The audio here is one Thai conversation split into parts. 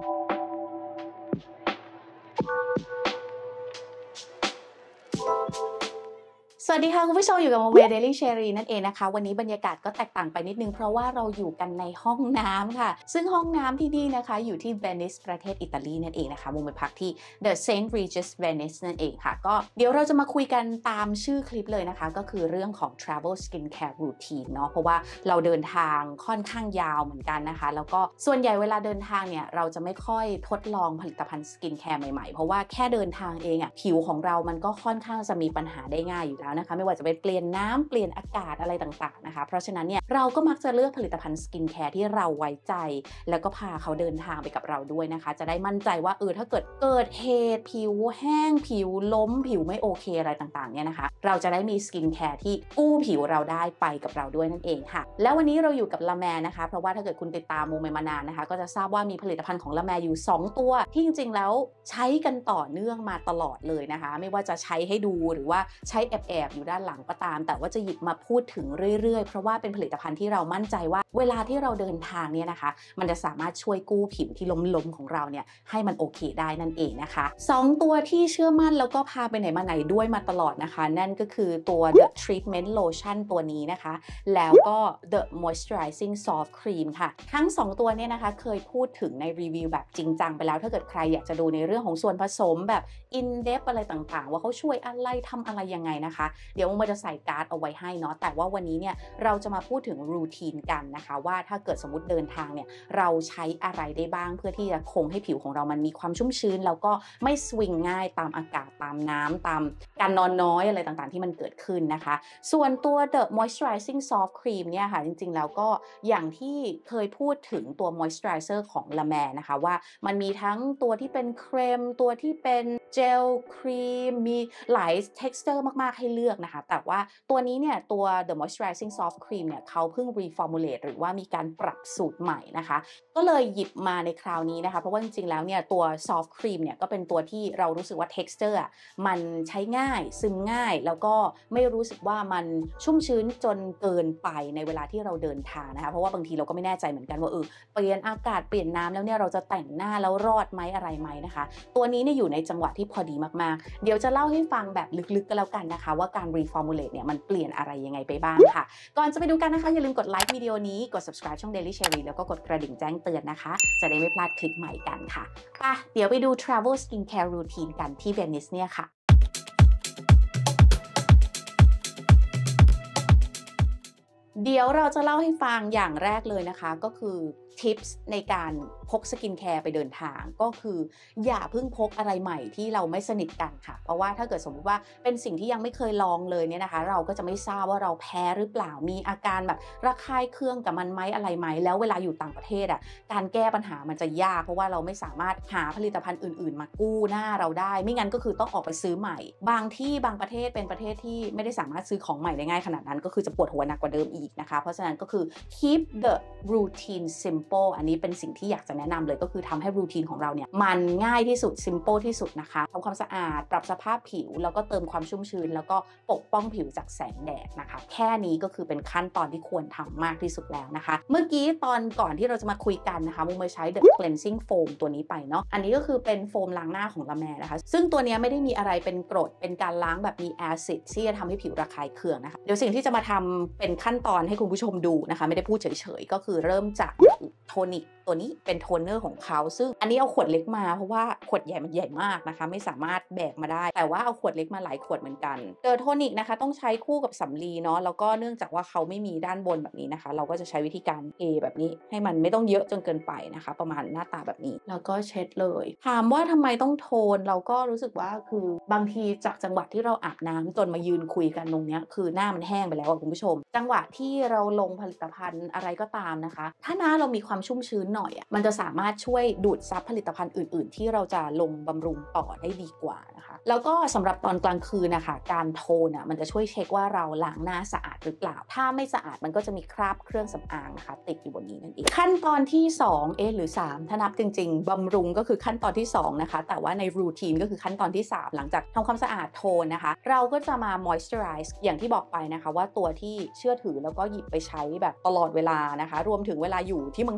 สวัสดีค่ะคุณผู้ชมอยู่กับโมเมเดลี่เชอรีนั่นเองนะคะวันนี้บรรยากาศก็แตกต่างไปนิดนึงเพราะว่าเราอยู่กันในห้องน้ำค่ะซึ่งห้องน้ำที่นี่นะคะอยู่ที่เวนิสประเทศอิตาลีนั่นเองนะคะโมไปพักที่ The St. Regis Venice นั่นเองค่ะก็เดี๋ยวเราจะมาคุยกันตามชื่อคลิปเลยนะคะก็คือเรื่องของ Travel Skincare Routine เนาะเพราะว่าเราเดินทางค่อนข้างยาวเหมือนกันนะคะแล้วก็ส่วนใหญ่เวลาเดินทางเนี่ยเราจะไม่ค่อยทดลองผลิตภัณฑ์สกินแคร์ใหม่ๆเพราะว่าแค่เดินทางเองอ่ะผิวของเรามันก็ค่อนข้างจะมีปัญหาได้ง่ายอยู่แล้วนะคะไม่ว่าจะเป็นเปลี่ยนน้ำเปลี่ยนอากาศอะไรต่างๆนะคะเพราะฉะนั้นเนี่ยเราก็มักจะเลือกผลิตภัณฑ์สกินแคร์ที่เราไว้ใจแล้วก็พาเขาเดินทางไปกับเราด้วยนะคะจะได้มั่นใจว่าถ้าเกิดเหตุผิวแห้งผิวล้มผิวไม่โอเคอะไรต่างๆเนี่ยนะคะเราจะได้มีสกินแคร์ที่กู้ผิวเราได้ไปกับเราด้วยนั่นเองค่ะแล้ววันนี้เราอยู่กับละแมนะคะเพราะว่าถ้าเกิดคุณติดตามโมเมมานานนะคะก็จะทราบว่ามีผลิตภัณฑ์ของละแมอยู่2ตัวที่จริงๆแล้วใช้กันต่อเนื่องมาตลอดเลยนะคะไม่ว่าจะใช้ให้ดูหรือว่าใช้แอบๆอยู่ด้านหลังก็ตามแต่ว่าจะหยิบมาพูดถึงเรื่อยๆเพราะว่าเป็นผลิตภัณฑ์ที่เรามั่นใจว่าเวลาที่เราเดินทางเนี่ยนะคะมันจะสามารถช่วยกู้ผิวที่ล้มๆของเราเนี่ยให้มันโอเคได้นั่นเองนะคะ2ตัวที่เชื่อมั่นแล้วก็พาไปไหนมาไหนด้วยมาตลอดนะคะนั่นก็คือตัว The Treatment Lotion ตัวนี้นะคะแล้วก็ The Moisturizing Soft Cream ค่ะทั้ง2ตัวเนี่ยนะคะเคยพูดถึงในรีวิวแบบจริงจังไปแล้วถ้าเกิดใครอยากจะดูในเรื่องของส่วนผสมแบบ in depth อะไรต่างๆว่าเขาช่วยอะไรทำอะไรยังไงนะคะเดี๋ยวมันจะใส่การ์ดเอาไว้ให้เนาะแต่ว่าวันนี้เนี่ยเราจะมาพูดถึงรูทีนกันนะคะว่าถ้าเกิดสมมติเดินทางเนี่ยเราใช้อะไรได้บ้างเพื่อที่จะคงให้ผิวของเรามันมีความชุ่มชื้นแล้วก็ไม่สวิงง่ายตามอากาศตามน้ำตามการนอนน้อยอะไรต่างๆที่มันเกิดขึ้นนะคะส่วนตัว The Moisturizing Soft Cream เนี่ยค่ะจริงๆแล้วก็อย่างที่เคยพูดถึงตัว Moisturizer ของ La Mer นะคะว่ามันมีทั้งตัวที่เป็นเครมตัวที่เป็นเจลครีมมีหลาย texture มากๆให้เลือกนะคะแต่ว่าตัวนี้เนี่ยตัว The Moisturizing Soft Cream เนี่ยเขาเพิ่ง reformulate หรือว่ามีการปรับสูตรใหม่นะคะก็เลยหยิบมาในคราวนี้นะคะเพราะว่าจริงๆแล้วเนี่ยตัว Soft Cream เนี่ยก็เป็นตัวที่เรารู้สึกว่า texture มันใช้ง่ายซึมง่ายแล้วก็ไม่รู้สึกว่ามันชุ่มชื้นจนเกินไปในเวลาที่เราเดินทางนะคะเพราะว่าบางทีเราก็ไม่แน่ใจเหมือนกันว่าเปลี่ยนอากาศเปลี่ยนน้ำแล้วเนี่ยเราจะแต่งหน้าแล้วรอดไหมอะไรไหมนะคะตัวนี้เนี่ยอยู่ในจังหวะที่พอดีมากๆเดี๋ยวจะเล่าให้ฟังแบบลึกๆก็แล้วกันนะคะว่าการ reformulate เนี่ยมันเปลี่ยนอะไรยังไงไปบ้างค่ะก่อนจะไปดูกันนะคะอย่าลืมกดไลค์วิดีโอนี้กด subscribe ช่อง Daily Cherry แล้วก็กดกระดิ่งแจ้งเตือนนะคะจะได้ไม่พลาดคลิปใหม่กันค่ะเดี๋ยวไปดู travel skincare routine กันที่เวนิสเนี่ยค่ะเดี๋ยวเราจะเล่าให้ฟังอย่างแรกเลยนะคะก็คือทิปส์ในการพกสกินแคร์ไปเดินทางก็คืออย่าเพิ่งพกอะไรใหม่ที่เราไม่สนิทกันค่ะเพราะว่าถ้าเกิดสมมติว่าเป็นสิ่งที่ยังไม่เคยลองเลยเนี่ยนะคะเราก็จะไม่ทราบว่าเราแพ้หรือเปล่ามีอาการแบบระคายเคืองกับมันไหมอะไรไหมแล้วเวลาอยู่ต่างประเทศการแก้ปัญหามันจะยากเพราะว่าเราไม่สามารถหาผลิตภัณฑ์อื่นๆมากู้หน้าเราได้ไม่งั้นก็คือต้องออกไปซื้อใหม่บางที่บางประเทศเป็นประเทศที่ไม่ได้สามารถซื้อของใหม่ได้ง่ายขนาดนั้นก็คือจะปวดหัวหนักกว่าเดิมอีกนะคะเพราะฉะนั้นก็คือ keep the routine simple อันนี้เป็นสิ่งที่อยากจะแนะนำเลยก็คือทำให้รูทีนของเราเนี่ยมันง่ายที่สุด simple ที่สุดนะคะทำความสะอาดปรับสภาพผิวแล้วก็เติมความชุ่มชื้นแล้วก็ปกป้องผิวจากแสงแดดนะคะแค่นี้ก็คือเป็นขั้นตอนที่ควรทำมากที่สุดแล้วนะคะเมื่อกี้ตอนก่อนที่เราจะมาคุยกันนะคะมุมใช้ The Cleansing Foam ตัวนี้ไปเนาะอันนี้ก็คือเป็นโฟมล้างหน้าของละแมนะคะซึ่งตัวนี้ไม่ได้มีอะไรเป็นกรดเป็นการล้างแบบมีแอซิดที่จะทำให้ผิวระคายเคืองนะคะเดี๋ยวสิ่งที่จะมาทำเป็นขั้นตอนให้คุณผู้ชมดูนะคะไม่ได้พูดเฉยๆก็คือเริ่มจากโทนิกตัวนี้เป็นโทนเนอร์ของเขาซึ่งอันนี้เอาขวดเล็กมาเพราะว่าขวดใหญ่มันใหญ่มากนะคะไม่สามารถแบกมาได้แต่ว่าเอาขวดเล็กมาหลายขวดเหมือนกันโทนิกนะคะต้องใช้คู่กับสำลีเนาะแล้วก็เนื่องจากว่าเขาไม่มีด้านบนแบบนี้นะคะเราก็จะใช้วิธีการเทแบบนี้ให้มันไม่ต้องเยอะจนเกินไปนะคะประมาณหน้าตาแบบนี้แล้วก็เช็ดเลยถามว่าทำไมต้องโทนเราก็รู้สึกว่าคือบางทีจากจังหวะที่เราอาบน้ำจนมายืนคุยกันตรงนี้คือหน้ามันแห้งไปแล้วคุณผู้ชมจังหวะที่เราลงผลิตภัณฑ์อะไรก็ตามนะคะถ้าหน้าเรามีความชุ่มชื้นหน่อยมันจะสามารถช่วยดูดซับผลิตภัณฑ์อื่นๆที่เราจะลงบำรุงต่อได้ดีกว่านะคะแล้วก็สำหรับตอนกลางคืนนะคะการโทนมันจะช่วยเช็คว่าเราล้างหน้าสะอาดหรือเปล่าถ้าไม่สะอาดมันก็จะมีคราบเครื่องสำอางนะคะติดอยู่บนนี้นั่นเองขั้นตอนที่2หรือ3ถ้านับจริงๆบำรุงก็คือขั้นตอนที่2นะคะแต่ว่าในรูทีนก็คือขั้นตอนที่3หลังจากทำความสะอาดโทนนะคะเราก็จะมา moisturize อย่างที่บอกไปนะคะว่าตัวที่เชื่อถือแล้วก็หยิบไปใช้แบบตลอดเวลานะคะรวมถึงเวลาอยู่ที่เมือง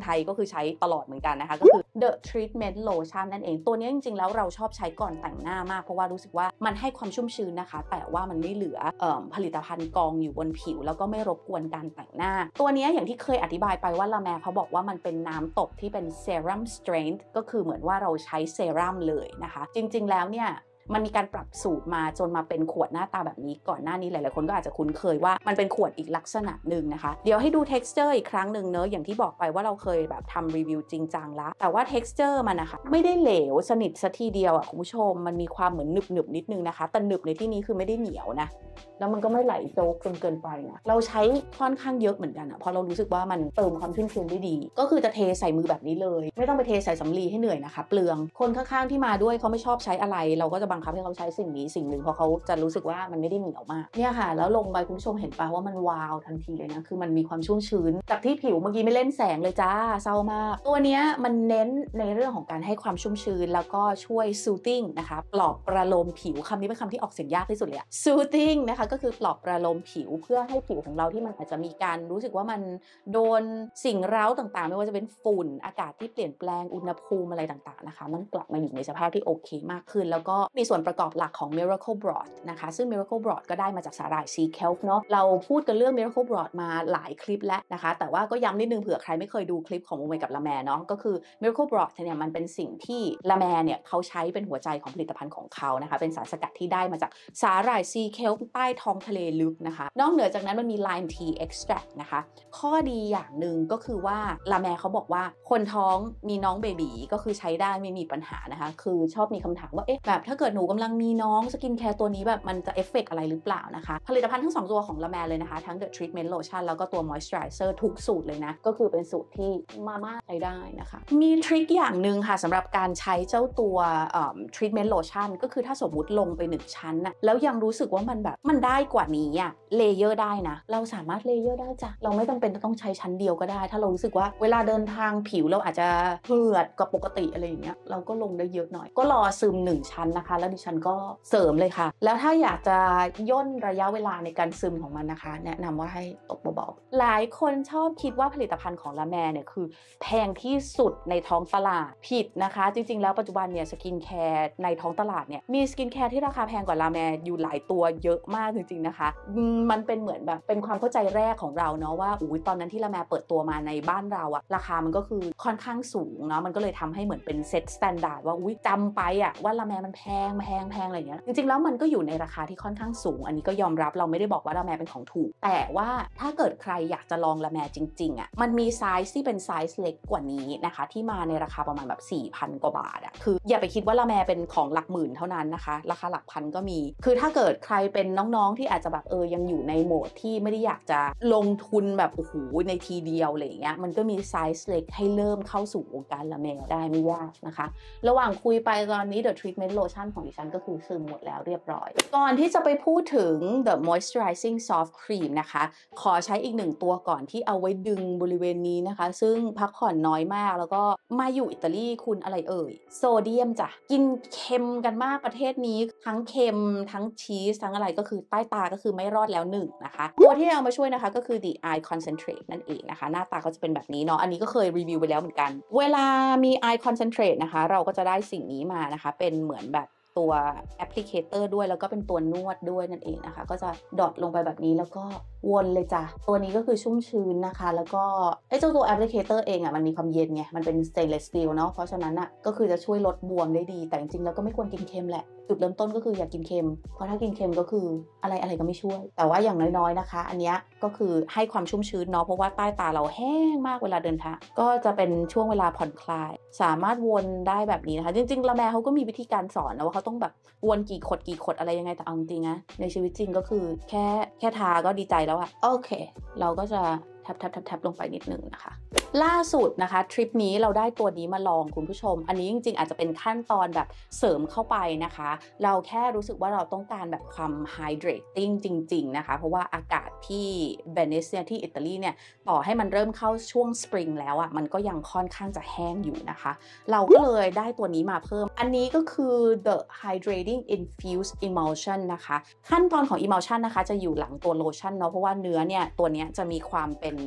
ไทยก็คือใช้ตลอดเหมือนกันนะคะก็คือ The Treatment Lotion นั่นเองตัวนี้จริงๆแล้วเราชอบใช้ก่อนแต่งหน้ามากเพราะว่ารู้สึกว่ามันให้ความชุ่มชื้นนะคะแต่ว่ามันไม่เหลือผลิตภัณฑ์กองอยู่บนผิวแล้วก็ไม่รบกวนการแต่งหน้าตัวนี้อย่างที่เคยอธิบายไปว่าละแมเขาบอกว่ามันเป็นน้ำตบที่เป็น Serum Strength ก็คือเหมือนว่าเราใช้เซรั่มเลยนะคะจริงๆแล้วเนี่ยมันมีการปรับสูตรมาจนมาเป็นขวดหน้าตาแบบนี้ก่อนหน้านี้หลายๆคนก็อาจจะคุ้นเคยว่ามันเป็นขวดอีกลักษณะหนึ่งนะคะเดี๋ยวให้ดู texture อีกครั้งหนึ่งเนอะอย่างที่บอกไปว่าเราเคยแบบทำรีวิวจริงจังแล้วแต่ว่า texture มันนะคะไม่ได้เหลวสนิทซะทีเดียวอ่ะคุณผู้ชมมันมีความเหมือนหนึบๆนิดนึงนะคะแต่หนึบในที่นี้คือไม่ได้เหนียวนะแล้วมันก็ไม่ไหลโจ๊กจนเกินไปนะเราใช้ค่อนข้างเยอะเหมือนกันอ่ะเพราะเรารู้สึกว่ามันเติมความชุ่มชื้นได้ดีก็คือจะเทใส่มือแบบนี้เลยไม่ต้องไปเทใส่สำลีให้เหนื่อยนะคะเปลืองคนข้างๆที่มาด้วยเขาไม่ชอบใช้อะไรเราก็จะบังคับให้เขาใช้สิ่งนี้สิ่งหนึ่งเพราะเขาจะรู้สึกว่ามันไม่ได้เหนียวมากเนี่ยค่ะแล้วลงไปคุณผู้ชมเห็นปะว่ามันวาวทันทีเลยนะคือมันมีความชุ่มชื้นจากที่ผิวเมื่อกี้ไม่เล่นแสงเลยจ้าเศร้ามากตัวเนี้ยมันเน้นในเรื่องของการให้ความชุ่มชื้นแล้วก็ช่วย soothing นะคะปลอบประโลมผิวคำนี้เป็นคำที่ออกเสียงยากที่สุดเลย soothing นะคะก็คือปลอบประโลมผิวเพื่อให้ผิวของเราที่มันอาจจะมีการรู้สึกว่ามันโดนสิ่งเร้าต่างๆไม่ว่าจะเป็นฝุ่นอากาศที่เปลี่ยนแปลงอุณหภูมิอะไรต่างๆนะคะมันกลับมาอยู่ในสภาพที่โอเคมากขึ้นแล้วก็มีส่วนประกอบหลักของ Miracle Broth นะคะซึ่ง Miracle Broth ก็ได้มาจากสาหร่าย Sea Kelp เนาะเราพูดกันเรื่อง Miracle Broth มาหลายคลิปแล้วนะคะแต่ว่าก็ย้ำนิดนึงเผื่อใครไม่เคยดูคลิปของโมเมกับละแมเนาะก็คือ Miracle Broth เนี่ยมันเป็นสิ่งที่ละแมเนี่ยเขาใช้เป็นหัวใจของผลิตภัณฑ์ของเขานะคะเป็นสารสกัดที่ได้มาจากสาหร่าย Sea Kelp ใต้ท้องทะเลลึกนะคะนอกเหนือจากนั้นมันมี Lime Tea Extract นะคะข้อดีอย่างหนึ่งก็คือว่าละแมเขาบอกว่าคนท้องมีน้องเบบีก็คือใช้ได้ไม่มีปัญหานะคะคือชอบมีคำถามว่าเอ๊ะแบบถ้าเกิดหนูกำลังมีน้องสกินแคร์ตัวนี้แบบมันจะเอฟเฟกต์อะไรหรือเปล่านะคะผลิตภัณฑ์ทั้ง2ตัวของละแมเลยนะคะทั้ง The Treatment Lotion แล้วก็ตัว Moisturizer ทุกสูตรเลยนะก็คือเป็นสูตรที่มาใช้ได้นะคะมีทริคอย่างหนึ่งค่ะสำหรับการใช้เจ้าตัวTreatment Lotion ก็คือถ้าสมมติลงไป1ชั้นนะแล้วยังรู้สึกว่ามันแบบมันได้กว่านี้อะเลเยอร์ได้นะเราสามารถเลเยอร์ได้จ้ะเราไม่จำเป็นต้องใช้ชั้นเดียวก็ได้ถ้าเรารู้สึกว่าเวลาเดินทางผิวเราอาจจะเหือดกว่าปกติอะไรอย่างเงี้ยเราก็ลงได้เยอะหน่อยก็รอซึม1ชั้นนะคะแล้วดิฉันก็เสริมเลยค่ะแล้วถ้าอยากจะย่นระยะเวลาในการซึมของมันนะคะแนะนำว่าให้ตบเบาๆหลายคนชอบคิดว่าผลิตภัณฑ์ของละแมเนี่ยคือแพงที่สุดในท้องตลาดผิดนะคะจริงๆแล้วปัจจุบันเนี่ยสกินแคร์ในท้องตลาดเนี่ยมีสกินแคร์ที่ราคาแพงกว่าละแมอยู่หลายตัวเยอะมากจริงๆนะคะมันเป็นเหมือนแบบเป็นความเข้าใจแรกของเราเนาะว่าตอนนั้นที่ละแมเปิดตัวมาในบ้านเราอะราคามันก็คือค่อนข้างสูงเนาะมันก็เลยทำให้เหมือนเป็นเซ็ตสแตนดาร์ดว่าจำไปอะว่าละแมมันแพงอะไรอย่างเงี้ยจริงๆแล้วมันก็อยู่ในราคาที่ค่อนข้างสูงอันนี้ก็ยอมรับเราไม่ได้บอกว่าละแมเป็นของถูกแต่ว่าถ้าเกิดใครอยากจะลองละแมจริงๆอะมันมีไซส์ที่เป็นไซส์เล็กกว่านี้นะคะที่มาในราคาประมาณแบบ 4,000 กว่าบาทอะคืออย่าไปคิดว่าละแมเป็นของหลักหมื่นเท่านั้นนะคะราคาหลักพันก็มีคือถ้าเกิดใครเป็นน้องๆที่อาจจะแบบยังอยู่ในโหมดที่ไม่ได้อยากจะลงทุนแบบโอ้โหในทีเดียวอะไรอย่างเงี้ยมันก็มีไซส์เล็กให้เริ่มเข้าสู่วงการละแมได้ไม่ยากนะคะระหว่างคุยไปตอนนี้ The Treatment Lotion ของดิฉันก็คือซึมหมดแล้วเรียบร้อยก่อนที่จะไปพูดถึง The Moisturizing Soft Cream นะคะขอใช้อีก1ตัวก่อนที่เอาไว้ดึงบริเวณนี้นะคะซึ่งพักผ่อนน้อยมากแล้วก็มาอยู่อิตาลีคุณอะไรโซเดียมจ้ะกินเค็มกันมากประเทศนี้ทั้งเค็มทั้งชีสทั้งอะไรก็คือใต้ตาก็คือไม่รอดแล้ว1นะคะตัวที่เอามาช่วยนะคะก็คือ The Eye Concentrate นั่นเองนะคะหน้าตาก็จะเป็นแบบนี้เนาะอันนี้ก็เคยรีวิวไปแล้วเหมือนกันเวลามี Eye Concentrate นะคะเราก็จะได้สิ่งนี้มานะคะเป็นเหมือนแบบตัวแอปพลิเคเตอร์ด้วยแล้วก็เป็นตัวนวดด้วยนั่นเองนะคะก็จะดอทลงไปแบบนี้แล้วก็วนเลยจ้ะตัวนี้ก็คือชุ่มชื้นนะคะแล้วก็เจ้าตัวแอปพลิเคเตอร์เองอ่ะมันมีความเย็นไงมันเป็นสเตนเลสสตีลเนาะเพราะฉะนั้นอ่ะก็คือจะช่วยลดบวมได้ดีแต่จริงๆแล้วก็ไม่ควรกินเค็มแหละจุดเริ่มต้นก็คืออย่ากินเค็มเพราะถ้ากินเค็มก็คืออะไรก็ไม่ช่วยแต่ว่าอย่างน้อยๆนะคะอันนี้ก็คือให้ความชุ่มชื้นเนาะเพราะว่าใต้ตาเราแห้งมากเวลาเดินทางก็จะเป็นช่วงเวลาผ่อนคลายสามารถวนได้แบบนี้นะคะจริงๆละแมเขาก็มีวิธีการสอนนะว่าเขาต้องแบบวนกี่ขดอะไรยังไงแต่เอาจริงนะในชีวิตจริงก็คือแค่ทาก็ดีใจแล้วอะโอเคเราก็จะแทบลงไปนิดนึงนะคะล่าสุดนะคะทริปนี้เราได้ตัวนี้มาลองคุณผู้ชมอันนี้จริงๆอาจจะเป็นขั้นตอนแบบเสริมเข้าไปนะคะเราแค่รู้สึกว่าเราต้องการแบบความ hydrating จริงๆนะคะเพราะว่าอากาศที่เวนิสเนี่ยที่อิตาลีเนี่ยต่อให้มันเริ่มเข้าช่วงสปริงแล้วอ่ะมันก็ยังค่อนข้างจะแห้งอยู่นะคะเราก็เลยได้ตัวนี้มาเพิ่มอันนี้ก็คือ The Hydrating Infused Emulsion นะคะขั้นตอนของ Emulsion นะคะจะอยู่หลังตัวโลชั่นเนาะเพราะว่าเนื้อเนี่ยตัวนี้จะมีความเป็น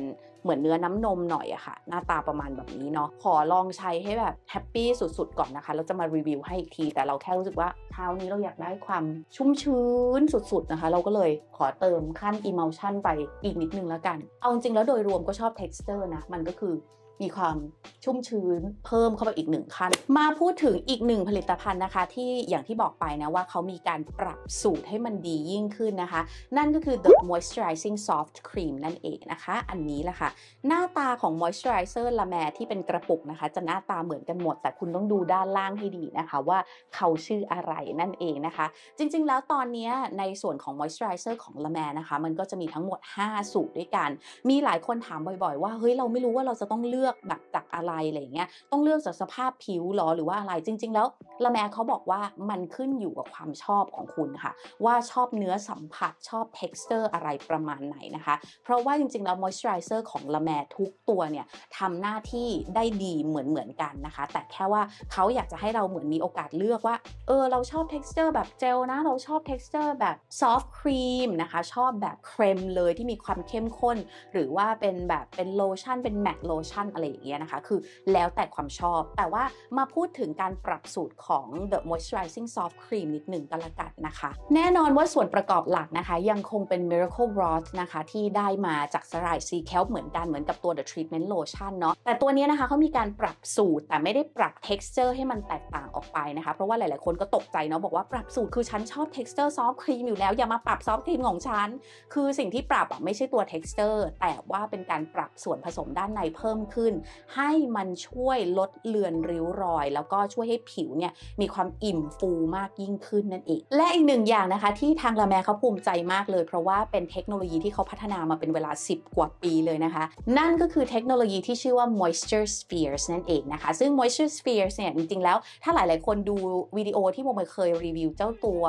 เหมือนเนื้อน้ำนมหน่อยอะค่ะหน้าตาประมาณแบบนี้เนาะขอลองใช้ให้แบบแฮปปี้สุดๆก่อนนะคะเราจะมารีวิวให้อีกทีแต่เราแค่รู้สึกว่าเช้านี้เราอยากได้ความชุ่มชื้นสุดๆนะคะเราก็เลยขอเติมขั้น emulsion ไปอีกนิดนึงแล้วกันเอาจริงๆแล้วโดยรวมก็ชอบ texture นะมันก็คือมีความชุ่มชื้นเพิ่มเข้าไปอีก1ขั้นมาพูดถึงอีก1ผลิตภัณฑ์นะคะที่อย่างที่บอกไปนะว่าเขามีการปรับสูตรให้มันดียิ่งขึ้นนะคะนั่นก็คือ The Moisturizing Soft Cream นั่นเองนะคะอันนี้แหละค่ะหน้าตาของ Moisturizer La Mer ที่เป็นกระปุกนะคะจะหน้าตาเหมือนกันหมดแต่คุณต้องดูด้านล่างให้ดีนะคะว่าเขาชื่ออะไรนั่นเองนะคะจริงๆแล้วตอนนี้ในส่วนของ Moisturizer ของ La Mer นะคะมันก็จะมีทั้งหมด5สูตรด้วยกันมีหลายคนถามบ่อยๆว่าเฮ้ยเราไม่รู้ว่าเราจะต้องเลือกแบบจากอะไรอะไรอย่างเงี้ยต้องเลือกจากสภาพผิวหรือว่าอะไรจริงๆแล้วละแมเขาบอกว่ามันขึ้นอยู่กับความชอบของคุณค่ะว่าชอบเนื้อสัมผัสชอบ texture อะไรประมาณไหนนะคะเพราะว่าจริงๆแล้ว moisturizer ของละแมทุกตัวเนี่ยทำหน้าที่ได้ดีเหมือนกันนะคะแต่แค่ว่าเขาอยากจะให้เราเหมือนมีโอกาสเลือกว่าเราชอบ texture แบบเจลนะเราชอบ texture แบบ soft cream นะคะชอบแบบเครมเลยที่มีความเข้มข้นหรือว่าเป็นแบบเป็นโลชั่นเป็น matte lotion อะไรอย่างเงี้ยนะคะคือแล้วแต่ความชอบแต่ว่ามาพูดถึงการปรับสูตรของ The Moisturizing Soft Cream นิดหนึ่งกันละกันนะคะแน่นอนว่าส่วนประกอบหลักนะคะยังคงเป็น Miracle Broth นะคะที่ได้มาจากสลายซีแคลเหมือนกันเหมือนกับตัว The Treatment Lotion เนาะแต่ตัวนี้นะคะเขามีการปรับสูตรแต่ไม่ได้ปรับ texture ให้มันแตกต่างออกไปนะคะเพราะว่าหลายๆคนก็ตกใจเนาะบอกว่าปรับสูตรคือฉันชอบ texture soft cream อยู่แล้วอย่ามาปรับ soft cream ของฉันคือสิ่งที่ปรับไม่ใช่ตัว texture แต่ว่าเป็นการปรับส่วนผสมด้านในเพิ่มขึ้นให้มันช่วยลดเลือนริ้วรอยแล้วก็ช่วยให้ผิวเนี่ยมีความอิ่มฟูมากยิ่งขึ้นนั่นเองและอีกหนึ่งอย่างนะคะที่ทางละแมเขาภูมิใจมากเลยเพราะว่าเป็นเทคโนโลยีที่เขาพัฒนามาเป็นเวลา10 กว่าปีเลยนะคะนั่นก็คือเทคโนโลยีที่ชื่อว่า Moisture Spheres นั่นเองนะคะซึ่ง Moisture Spheres เนี่ยจริงๆแล้วถ้าหลายๆคนดูวิดีโอที่โมเคยรีวิวเจ้าตัว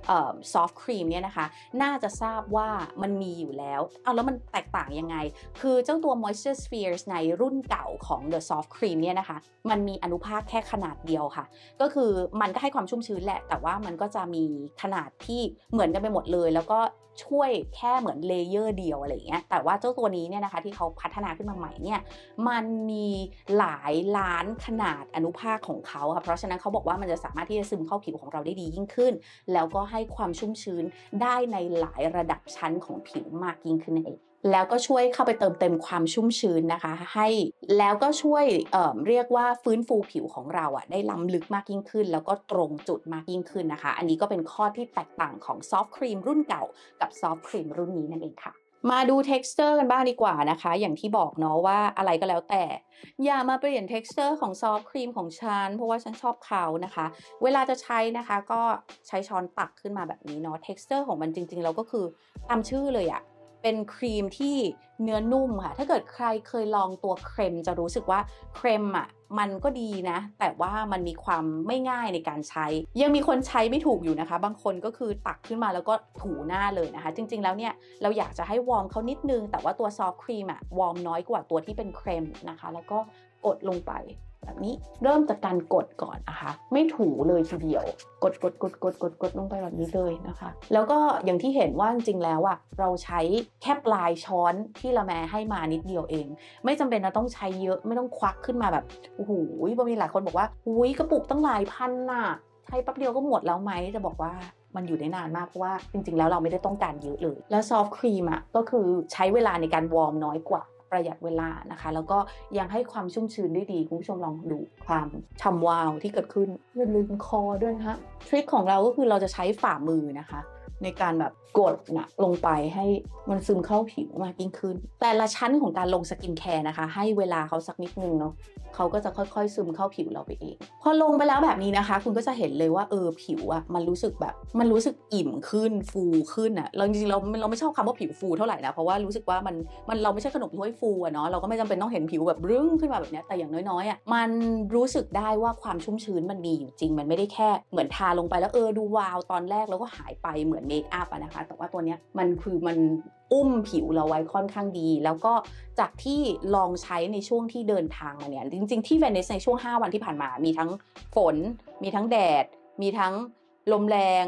soft cream เนี่ยนะคะน่าจะทราบว่ามันมีอยู่แล้วแล้วมันแตกต่างยังไงคือเจ้าตัว Moisture Spheres ในรุ่นเก่าของ The Soft Cream เนี่ยนะคะมันมีอนุภาคแค่ขนาดเดียวค่ะก็คือมันก็ให้ความชุ่มชื้นแหละแต่ว่ามันก็จะมีขนาดที่เหมือนกันไปหมดเลยแล้วก็ช่วยแค่เหมือนเลเยอร์เดียวอะไรอย่างเงี้ยแต่ว่าเจ้าตัวนี้เนี่ยนะคะที่เขาพัฒนาขึ้นมาใหม่เนี่ยมันมีหลายล้านขนาดอนุภาคของเขาค่ะเพราะฉะนั้นเขาบอกว่ามันจะสามารถที่จะซึมเข้าผิวของเราได้ดียิ่งขึ้นแล้วก็ให้ความชุ่มชื้นได้ในหลายระดับชั้นของผิวมากยิ่งขึ้นนั่นเองแล้วก็ช่วยเข้าไปเติมเต็มความชุ่มชื้นนะคะให้แล้วก็ช่วยเรียกว่าฟื้นฟูผิวของเราได้ล้ำลึกมากยิ่งขึ้นแล้วก็ตรงจุดมากยิ่งขึ้นนะคะอันนี้ก็เป็นข้อที่แตกต่างของซอฟต์ครีมรุ่นเก่ากับซอฟต์ครีมรุ่นนี้นั่นเองค่ะมาดู texture กันบ้างดีกว่านะคะอย่างที่บอกเนาะว่าอะไรก็แล้วแต่อย่ามาเปลี่ยน texture ของซอฟต์ครีมของฉันเพราะว่าฉันชอบเขานะคะเวลาจะใช้นะคะก็ใช้ช้อนตักขึ้นมาแบบนี้เนาะ texture ของมันจริงๆแล้วก็คือตามชื่อเลยเป็นครีมที่เนื้อนุ่มค่ะถ้าเกิดใครเคยลองตัวเครมจะรู้สึกว่าเครมมันก็ดีนะแต่ว่ามันมีความไม่ง่ายในการใช้ยังมีคนใช้ไม่ถูกอยู่นะคะบางคนก็คือตักขึ้นมาแล้วก็ถูหน้าเลยนะคะจริงๆแล้วเนี่ยเราอยากจะให้วอร์มเขานิดนึงแต่ว่าตัวซอฟต์ครีมวอร์มน้อยกว่าตัวที่เป็นเครมนะคะแล้วก็กดลงไปแบบนี้เริ่มจากการกดก่อนนะคะไม่ถูเลยทีเดียวกดลงไปแบบนี้เลยนะคะแล้วก็อย่างที่เห็นว่าจริงๆแล้วเราใช้แค่ปลายช้อนที่ละแมให้มานิดเดียวเองไม่จำเป็นต้องใช้เยอะไม่ต้องควักขึ้นมาแบบโอ้โหมีหลายคนบอกว่าอุ้ยกระปุกตั้งหลายพันน่ะใช้แป๊บเดียวก็หมดแล้วไหมจะบอกว่ามันอยู่ได้นานมากเพราะว่าจริงๆแล้วเราไม่ได้ต้องการเยอะเลยแล้วซอฟต์ครีมก็คือใช้เวลาในการวอร์มน้อยกว่าประหยัดเวลานะคะแล้วก็ยังให้ความชุ่มชื้นได้ดีคุณผู้ชมลองดูความฉ่ำวาวที่เกิดขึ้นอย่าลืมคอด้วยนะคะทริคของเราก็คือเราจะใช้ฝ่ามือนะคะในการแบบกดลงไปให้มันซึมเข้าผิวมากยิ่งขึ้นแต่ละชั้นของการลงสกินแคร์นะคะให้เวลาเขาสักนิดนึงเนาะเขาก็จะค่อยๆซึมเข้าผิวเราไปเองพอลงไปแล้วแบบนี้นะคะคุณก็จะเห็นเลยว่าผิวมันรู้สึกแบบมันรู้สึกอิ่มขึ้นฟูขึ้นเราจริงๆเราไม่ชอบคำว่าผิวฟูเท่าไหร่นะเพราะว่ารู้สึกว่ามันเราไม่ใช่ขนมถ้วยฟูเนาะเราก็ไม่จำเป็นต้องเห็นผิวแบบรึ้งขึ้นมาแบบนี้แต่อย่างน้อยๆมันรู้สึกได้ว่าความชุ่มชื้นมันมีอยู่จริงมันไม่ได้แค่เหมือนทาลงไปแล้วดูวาวตอนแรกแล้วก็หายไปเหมือนเมคอัพนะคะแต่ว่าตัวเนี้ยมันอุ้มผิวเราไว้ค่อนข้างดีแล้วก็จากที่ลองใช้ในช่วงที่เดินทางมาเนี่ยจริงๆที่เวนิสในช่วง5 วันที่ผ่านมามีทั้งฝนมีทั้งแดดมีทั้งลมแรงพ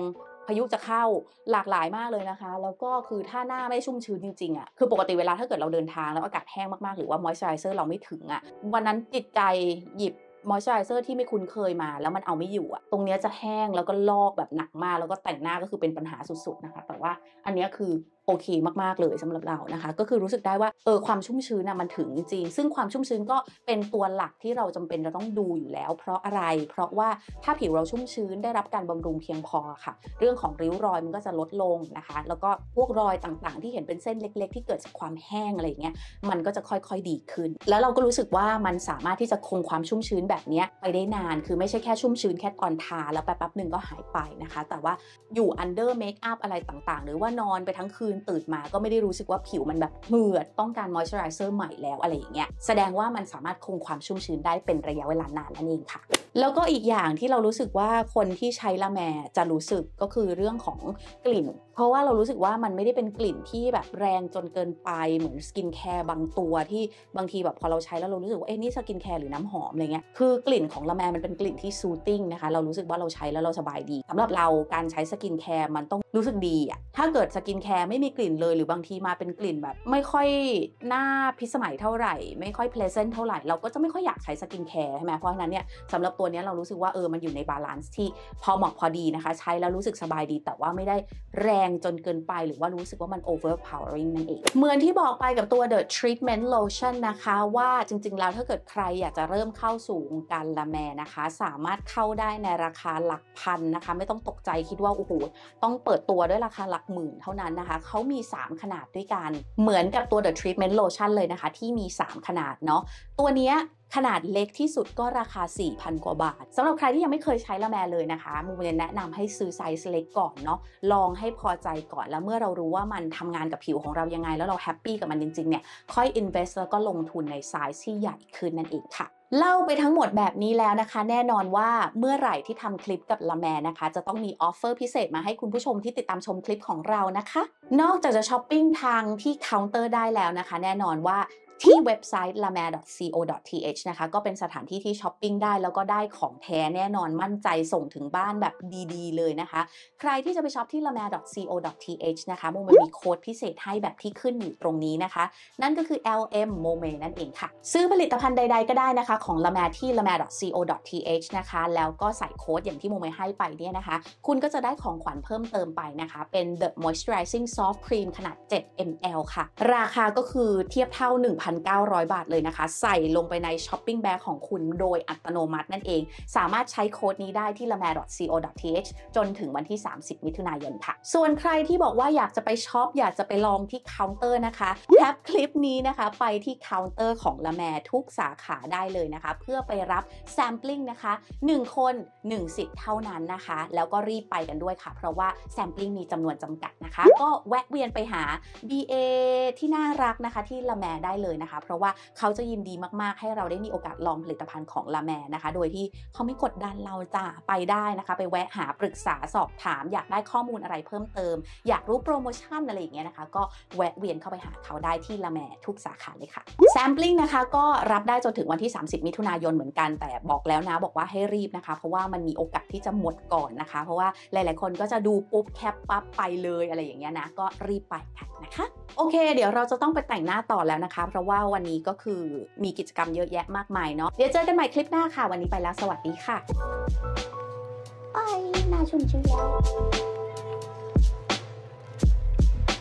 พายุจะเข้าหลากหลายมากเลยนะคะแล้วก็คือถ้าหน้าไม่ชุ่มชื้นจริงๆคือปกติเวลาถ้าเกิดเราเดินทางแล้วอากาศแห้งมากๆหรือว่ามอยส์เจอไรเซอร์เราไม่ถึงวันนั้นจิตใจหยิบมอยส์เจอไรเซอร์ที่ไม่คุ้นเคยมาแล้วมันเอาไม่อยู่ตรงนี้จะแห้งแล้วก็ลอกแบบหนักมากแล้วก็แต่งหน้าก็คือเป็นปัญหาสุดๆนะคะแต่ว่าอันนี้คือโอเคมากๆเลยสำหรับเรานะคะก็คือรู้สึกได้ว่าความชุ่มชื้นมันถึงจริงๆซึ่งความชุ่มชื้นก็เป็นตัวหลักที่เราจำเป็นจะต้องดูอยู่แล้วเพราะอะไรเพราะว่าถ้าผิวเราชุ่มชื้นได้รับการบำรุงเพียงพอค่ะเรื่องของริ้วรอยมันก็จะลดลงนะคะแล้วก็พวกรอยต่างๆที่เห็นเป็นเส้นเล็กๆที่เกิดจากความแห้งอะไรอย่างเงี้ยมันก็จะค่อยๆดีขึ้นแล้วเราก็รู้สึกว่ามันสามารถที่จะคงความชุ่มชื้นแบบนี้ไปได้นานคือไม่ใช่แค่ชุ่มชื้นแค่ตอนทาแล้วแป๊บๆนึงก็หายไปนะคะแต่ว่าอยู่ under make up อะไรต่างๆหรือว่านอนไปทั้งคืนตื่นมาก็ไม่ได้รู้สึกว่าผิวมันแบบเหือดต้องการ moisturizer ใหม่แล้วอะไรอย่างเงี้ยแสดงว่ามันสามารถคงความชุ่มชื้นได้เป็นระยะเวลานานนั่นเองค่ะแล้วก็อีกอย่างที่เรารู้สึกว่าคนที่ใช้ละแมจะรู้สึกก็คือเรื่องของกลิ่นเพราะว่าเรารู้สึกว่ามันไม่ได้เป็นกลิ่นที่แบบแรงจนเกินไปเหมือนสกินแคร์บางตัวที่บางทีแบบพอเราใช้แล้วเรารู้สึกว่านี่สกินแคร์หรือน้ำหอมอะไรเงี้ยคือกลิ่นของละแมมันเป็นกลิ่นที่ซูตติ้งนะคะเรารู้สึกว่าเราใช้แล้วเราสบายดีสำหรับเราการใช้สกินแคร์มันต้องรู้สึกดีถ้าเกิดสกินแคร์ไม่มีกลิ่นเลยหรือบางทีมาเป็นกลิ่นแบบไม่ค่อยน่าพิสมัยเท่าไหร่ไม่ค่อยเพลเซนต์เท่าไหร่เราก็จะไม่ค่อยอยากใช้สกินแคร์ใช่ไหมเพราะฉะนั้นเนี่ยสำหรับตัวนี้เรารู้สึกว่ามันอยู่ในบาลานซ์ที่พอเหมาะพอดีนะคะใช้แล้วรู้สึกสบายดีแต่ว่าไม่ได้แรงจนเกินไปหรือว่ารู้สึกว่ามัน overpowering นั่นเองเหมือนที่บอกไปกับตัว The Treatment Lotion นะคะว่าจริงๆแล้วถ้าเกิดใครอยากจะเริ่มเข้าสู่วงการละแมนะคะสามารถเข้าได้ในราคาหลักพันนะคะไม่ต้องตกใจคิดว่าโอ้โหต้องเปิดตัวด้วยราคาหลักหมื่นเท่านั้นนะคะเขามี3ขนาดด้วยกันเหมือนกับตัว The Treatment Lotion เลยนะคะที่มี3ขนาดเนาะตัวเนี้ยขนาดเล็กที่สุดก็ราคา 4,000 กว่าบาทสำหรับใครที่ยังไม่เคยใช้ละแมเลยนะคะมูจะแนะนำให้ซื้อไซส์เล็กก่อนเนาะลองให้พอใจก่อนแล้วเมื่อเรารู้ว่ามันทำงานกับผิวของเรายังไงแล้วเราแฮปปี้กับมันจริงๆเนี่ยค่อย invest แล้วก็ลงทุนในไซส์ที่ใหญ่ขึ้นนั่นเองค่ะเล่าไปทั้งหมดแบบนี้แล้วนะคะแน่นอนว่าเมื่อไหร่ที่ทำคลิปกับละแมนะคะจะต้องมีออฟเฟอร์พิเศษมาให้คุณผู้ชมที่ติดตามชมคลิปของเรานะคะนอกจากจะช้อปปิ้งทางที่เคาน์เตอร์ได้แล้วนะคะแน่นอนว่าที่เว็บไซต์ lamare.co.th นะคะก็เป็นสถานที่ที่ช้อปปิ้งได้แล้วก็ได้ของแท้แน่นอนมั่นใจส่งถึงบ้านแบบดีๆเลยนะคะใครที่จะไปช็อปที่ lamare.co.th นะคะโมมีโค้ดพิเศษให้แบบที่ขึ้นอยู่ตรงนี้นะคะนั่นก็คือ LM Mome นั่นเองค่ะซื้อผลิตภัณฑ์ใดๆก็ได้นะคะของ Lamare ที่ lamare.co.th นะคะแล้วก็ใส่โค้ดอย่างที่โมให้ไปเนี่ยนะคะคุณก็จะได้ของขวัญเพิ่มเติมไปนะคะเป็น The Moisturizing Soft Cream ขนาด 7ml ค่ะราคาก็คือเทียบเท่า 1,900 บาทเลยนะคะใส่ลงไปในช้อปปิ้งแบ็กของคุณโดยอัตโนมัตินั่นเองสามารถใช้โค้ดนี้ได้ที่ lamare.co.th จนถึงวันที่30มิถุนายนค่ะส่วนใครที่บอกว่าอยากจะไปช็อปอยากจะไปลองที่เคาน์เตอร์นะคะแคปคลิปนี้นะคะไปที่เคาน์เตอร์ของละแมทุกสาขาได้เลยนะคะเพื่อไปรับแซมปลิ้งนะคะ1คน1สิทธิ์เท่านั้นนะคะแล้วก็รีบไปกันด้วยค่ะเพราะว่าแซมปลิ้งมีจำนวนจำกัดนะคะก็แวะเวียนไปหา BA ที่น่ารักนะคะที่ละแมได้เลยนะคะเพราะว่าเขาจะยินดีมากๆให้เราได้มีโอกาสลองผลิตภัณฑ์ของละแมนะคะโดยที่เขาไม่กดดันเราจะไปได้นะคะไปแวะหาปรึกษาสอบถามอยากได้ข้อมูลอะไรเพิ่มเติมอยากรู้โปรโมชั่นอะไรอย่างเงี้ยนะคะก็แวะเวียนเข้าไปหาเขาได้ที่ละแมทุกสาขาเลยค่ะแซมปลิ้งนะคะก็รับได้จนถึงวันที่30มิถุนายนเหมือนกันแต่บอกแล้วนะบอกว่าให้รีบนะคะเพราะว่ามันมีโอกาสที่จะหมดก่อนนะคะเพราะว่าหลายๆคนก็จะดูปุ๊บแคปปั๊บไปเลยอะไรอย่างเงี้ยนะก็รีบไปกันนะคะโอเคเดี๋ยวเราจะต้องไปแต่งหน้าต่อแล้วนะคะเพราะว่าวันนี้ก็คือมีกิจกรรมเยอะแยะมากมายเนาะเดี๋ยวเจอกันใหม่คลิปหน้าค่ะวันนี้ไปแล้วสวัสดีค่ะไปหน้าชุ่มชื้น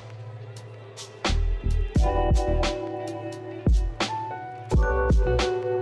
แล้ว